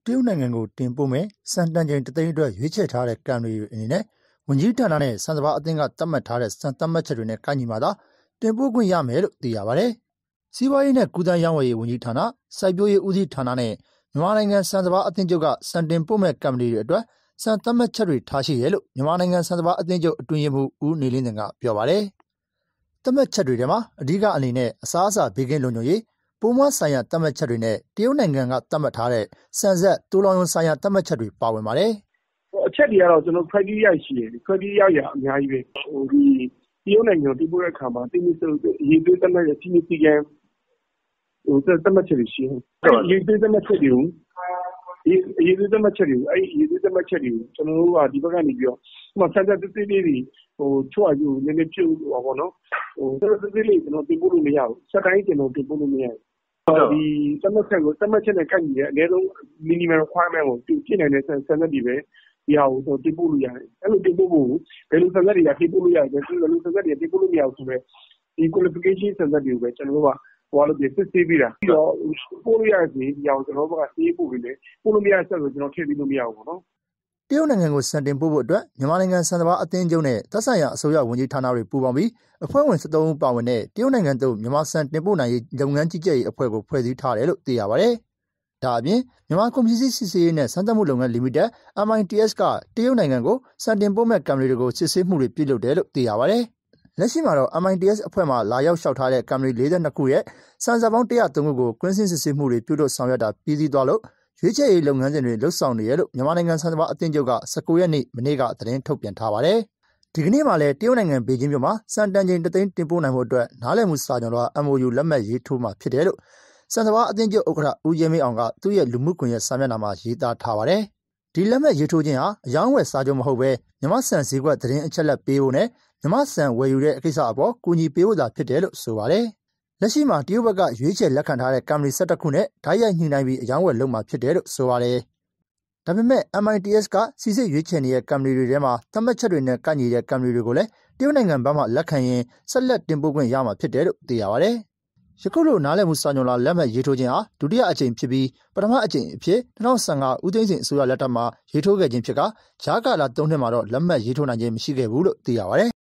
တရုတ်နိုင်ငံကိုတင်ပို့မဲ့စံတန်ချိန်တသိန်းအတွက်ရွေးချယ်ထားတဲ့ကံတွေအနေနဲ့ဝန်ကြီးဌာနနဲ့စံစဘာအသင်းကသတ်မှတ်ထားတဲ့စံသတ်မှတ်ချက်တွေနဲ့ကိုက်ညီမှသာတင်ပို့ခွင့်ရမယ်လို့သိရပါတယ်။စီးပွားရေးနဲ့ကုသရေးဝန်ကြီးဌာန၊စိုက်ပျိုးရေးဦးစီးဌာနနဲ့မြန်မာနိုင်ငံစံစဘာအသင်းချုပ်ကစံတင်ပို့မဲ့ကံတွေအတွက်စံသတ်မှတ်ချက်တွေထားရှိတယ်လို့မြန်မာနိုင်ငံစံစဘာအသင်းချုပ်အတွင်းရေးမှူးဦးနေလင်းတင်ကပြောပါတယ်။သတ်မှတ်ချက်တွေထဲမှာအဓိကအနေနဲ့အစားအစာဘေးကင်းလုံခြုံရေးပိုးမွှားဆိုင်ရာသတ်မှတ်ချက်တွေနဲ့တရုတ်နိုင်ငံကသတ်မှတ်ထားတဲ့စံဆက်တိုးလောင်ရုံဆိုင်ရာသတ်မှတ်ချက်တွေပါဝင်ပါတယ်။အချက်တွေကတော့ကျွန်တော် criteria ရှိတယ်။ criteria ရအများကြီးပဲ။ဒီတရုတ်နိုင်ငံကိုတင်ပို့တဲ့အခါမှာတင်းစိုးရေသွေးသတ်မှတ်တဲ့စီမီစီကံသတ်မှတ်ချက်တွေရှိတယ်။ရေသွေးသတ်မှတ်ချက်တွေကိုရေသွေးသတ်မှတ်ချက်တွေကိုကျွန်တော်တို့ကဒီဘက်ကနေပြီးတော့ဥပမာစံသက်သေးသေးတွေချို့အယူနည်းနည်းပြုတ်ပေါ့နော်။စံသက်သေးလေးကျွန်တော်တင်ပို့လို့မရဘူး။စက်တိုင်းကျွန်တော်တင်ပို့လို့မရဘူး။ဒီသတ်မှတ်ချက်နဲ့ကိုက်ညီတဲ့အနည်းဆုံး minimum requirement ကိုပြည့်နိုင်တဲ့စံသက်တွေပဲဒီဟာကိုတင်ပို့လို့ရတယ်။အဲ့လိုတင်ပို့ဖို့ဘယ်လိုစံသက်တွေကတင်ပို့လို့ရတယ်ဘယ်လိုစံသက်တွေတင်ပို့လို့မရဘူးဆိုတော့ဒီ qualification စံသက်တွေကိုပဲကျွန်တော်တို့ကစစ်ဆေးပြီးတာပြီးတော့ပို့လို့ရစီဒီအောင်ကျွန်တော်တို့ကစေးပို့ပြီးလေပို့လို့မရဆက်ဆိုကျွန်တော်ထည့်ပြီးလို့မရဘူးပေါ့နော်တရုတ်နိုင်ငံကိုစံတင်ပို့ဖို့အတွက်မြန်မာနိုင်ငံစံစဘာအသင်းချုပ်နဲ့သက်ဆိုင်ရာအစိုးရဝန်ကြီးဌာနတွေပူးပေါင်းပြီးအဖွဲ့ဝင်73ဦးပါဝင်တဲ့တရုတ်နိုင်ငံသို့မြန်မာစံတင်ပို့နိုင်ရေးလုပ်ငန်းကြီးကြပ်ရေးအဖွဲ့ကိုဖွဲ့စည်းထားတယ်လို့သိရပါတယ်။ဒါအပြင်မြန်မာကွန်ပျူတာစစ်ဆေးရေးနဲ့စမ်းသပ်မှုလုပ်ငန်းလီမိတက် MITS ကတရုတ်နိုင်ငံကိုစံတင်ပို့မဲ့ကံတွေကိုစစ်ဆေးမှုတွေပြုလုပ်တယ်လို့သိရပါတယ်။လက်ရှိမှာတော့ MITS အဖွဲ့မှလာရောက်လျှောက်ထားတဲ့ကံတွေ42ခုရဲ့စံစာပေါင်း103ခုကိုကွင်းဆင်းစစ်ဆေးမှုတွေပြုလုပ်ဆောင်ရွက်တာပြီးစီးသွားလို့ရွေးချယ်ရေးလုပ်ငန်းစဉ်တွေလှုပ်ဆောင်နေရလို့မြန်မာနိုင်ငံစံစဘာအသင်းချုပ်က19ရက်နေ့မနေ့ကသတင်းထုတ်ပြန်ထားပါတယ်။ဒီကနေ့မှလည်းတရုတ်နိုင်ငံဘေကျင်းမြို့မှာစံတန်ချိန်တသိန်းတင်ပို့နိုင်မှုအတွက်နားလည်မှုစာချုပ်လွှာ MOU လက်မှတ်ရေးထိုးမှာဖြစ်တယ်လို့စံစဘာအသင်းချုပ်ဥက္ကဋ္ဌဦးရဲမင်းအောင်ကသူ့ရဲ့လူမှုကွန်ရက်စာမျက်နှာမှာရေးသားထားပါတယ်။ဒီလက်မှတ်ရေးထိုးခြင်းဟာအယောင်းဝယ်စာချုပ်မဟုတ်ဘဲမြန်မာစံဈေးကွက်သတင်းအချက်အလက်ပေးဖို့နဲ့မြန်မာစံဝယ်ယူတဲ့ကိစ္စအပေါ်ကူညီပေးဖို့သာဖြစ်တယ်လို့ဆိုပါတယ်။လက်ရှိမှာတရုတ်ဘက်ကရွေးချယ်လက်ခံထားတဲ့ကံတွေ17ခုနဲ့ဓာတ်ရိုက်ညှိနှိုင်းပြီးအယောင်းဝယ်လုပ်မှာဖြစ်တယ်လို့ဆိုပါတယ်။ဒါပေမဲ့ MITS ကစီစစ်ရွေးချယ်နေတဲ့ကံတွေထဲမှာသတ်မှတ်ချက်တွေနဲ့ကိုက်ညီတဲ့ကံတွေကိုလည်းတရုတ်နိုင်ငံဘက်မှလက်ခံရင်ဆက်လက်တင်ပို့ခွင့်ရမှာဖြစ်တယ်လို့သိရပါတယ်။ယခုလိုနားလည်မှုစာချုပ်လက်မှတ်ရေးထိုးခြင်းဟာဒုတိယအကြိမ်ဖြစ်ပြီးပထမအကြိမ်အဖြစ်2015ဦးသိန်းစိန်အစိုးရလက်ထက်မှာရေးထိုးခဲ့ခြင်းဖြစ်ကကြားကာလ3နှစ်မှာတော့လက်မှတ်ရေးထိုးနိုင်ခြင်းမရှိခဲ့ဘူးလို့သိရပါတယ်